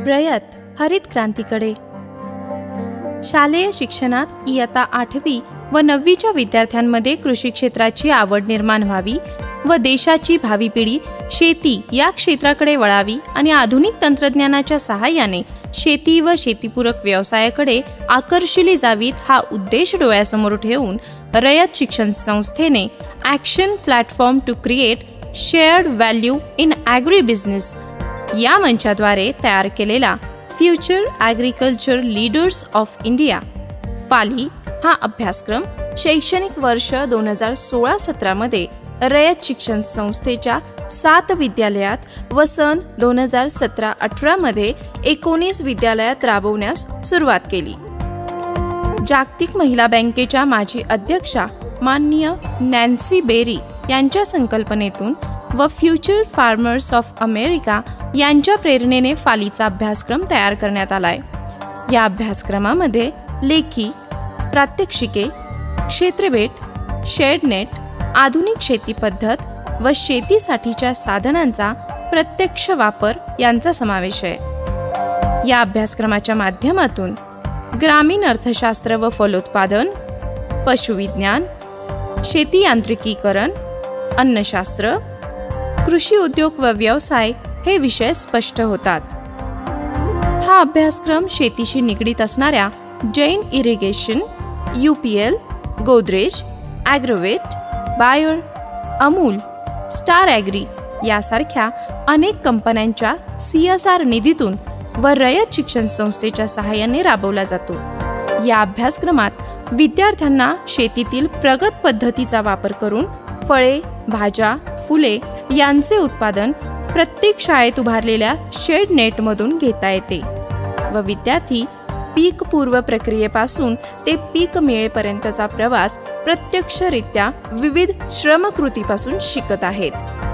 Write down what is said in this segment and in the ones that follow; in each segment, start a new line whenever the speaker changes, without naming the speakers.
रयत हरित क्रांतीकडे. शालेय शिक्षणात इयत्ता 8वी व 9वीच्या विद्यार्थ्यांमध्ये कृषी क्षेत्राची आवड निर्माण व्हावी व देशाची भावी पिढी शेती या क्षेत्राकडे वळावी आणि आधुनिक तंत्रज्ञानाच्या सहाय्याने शेती व शेतीपूरक व्यवसायाकडे आकर्षिली जावीत हा उद्देश डोळ्यासमोर ठेवून रयत शिक्षण संस्थेने action platform to create shared value in agri business या मंचाद्वारे तयार केलेला future agriculture leaders of India फाली हा अभ्यासक्रम शैक्षणिक वर्ष 2016-17 मध्ये रयत शिक्षण संस्थेच्या 7 विद्यालयात व सन 2017-18 मध्ये 19 विद्यालयात राबवण्यास सुरुवात केली. जागतिक महिला बँकेच्या माजी अध्यक्षा माननीय नॅन्सी बेरी यांच्या संकल्पनेतून व फ्युचर फार्मर्स ऑफ अमेरिका यांच्या प्रेरणेने फालीचा अभ्यासक्रम तयार करण्यात आलाय. या अभ्यासक्रमामध्ये लेखी, प्रात्यक्षिके, क्षेत्रभेट, शेडनेट, आधुनिक शेती पद्धत व शेतीसाठीच्या साधनांचा प्रत्यक्ष वापर यांचा समावेश आहे. या अभ्यासक्रमाच्या माध्यमातून ग्रामीण अर्थशास्त्र व फलोत्पादन, पशुविज्ञान, शेती यांत्रिकीकरण, अन्नशास्त्र, कृषी उद्योग व व्यवसाय हे विषय स्पष्ट होतात. हा अभ्यासक्रम शेतीशी निगडीत असणाऱ्या Jain irrigation, UPL, Godrej, agrovet, Bayer, Amul, star agri यासारख्या अनेक कंपन्यांच्या CSR निधीतून व रयत शिक्षण संस्थेच्या सहाय्याने राबवला जातो. या अभ्यासक्रमात विद्यार्थ्यांना शेतीतील प्रगत पद्धतीचा वापर करून फळे, भाज्या, फुले यांचे उत्पादन प्रत्येक शाळेत उभारलेल्या शेड नेटमधून घेता येते व विद्यार्थी पीक पूर्व प्रक्रियेपासून ते पीक मिळेपर्यंतचा प्रवास प्रत्यक्षरित्या विविध श्रमकृतीपासून शिकत आहेत.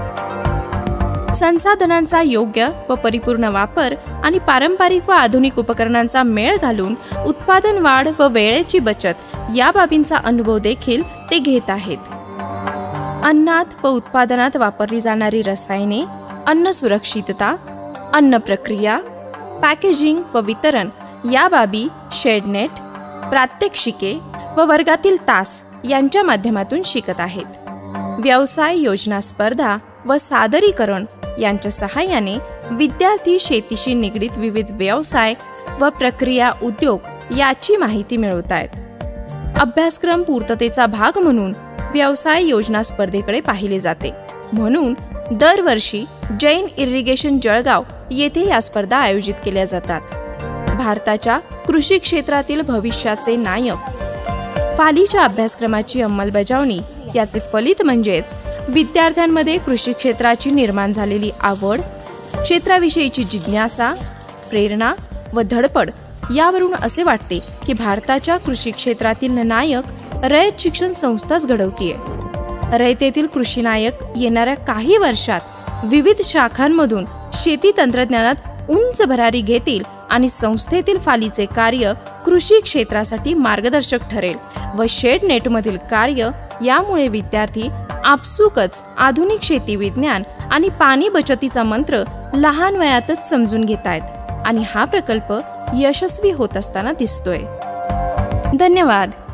संसाधनांचा योग्य व परिपूर्ण वापर आणि पारंपरिक व आधुनिक उपकरणांचा मेळ घालून उत्पादन वाढ व वेळेची बचत या बाबींचा अनुभव देखील ते घेत आहेत. अन्नात व उत्पादनात वापरली जाणारी रसायने, अन्न सुरक्षितता, अन्न प्रक्रिया, पॅकेजिंग व वितरण या बाबी शेडनेट, प्रात्यक्षिके व वर्गातील तास यांच्या माध्यमातून शिकत आहेत. व्यवसाय योजना स्पर्धा व सादरीकरण यांच्या सहाय्याने विद्यार्थी शेतीशी निगडीत विविध व्यवसाय व प्रक्रिया उद्योग याची माहिती मिळवत आहेत. अभ्यासक्रम पूर्ततेचा भाग म्हणून व्यवसाय योजना स्पर्धेकडे पाहिले जाते, म्हणून दरवर्षी जैन इरिगेशन जळगाव येथे या स्पर्धा आयोजित केल्या जातात. भारताच्या कृषी क्षेत्रातील भविष्याचे नायक फालीच्या अभ्यासक्रमाची अंमलबजावणी याचे फलित म्हणजेच विद्यार्थ्यांमध्ये कृषी क्षेत्राची निर्माण झालेली आवड, क्षेत्राविषयीची जिज्ञासा, प्रेरणा व धडपड यावरून असे वाटते की भारताच्या कृषी क्षेत्रातील नायक रयत शिक्षण संस्थाच घडवतीये. रयतेतील कृषी नायक येणाऱ्या काही वर्षात विविध शाखांमधून शेती तंत्रज्ञानात उंच भरारी घेतील आणि संस्थेतील फालीचे कार्य कृषी क्षेत्रासाठी मार्गदर्शक ठरेल व शेड नेटमधील कार्य यामुळे विद्यार्थी आपसुकच आधुनिक शेती विज्ञान आणि पाणी बचतीचा मंत्र लहान वयातच समजून घेत आहेत आणि हा प्रकल्प यशस्वी होत असताना दिसतोय. धन्यवाद.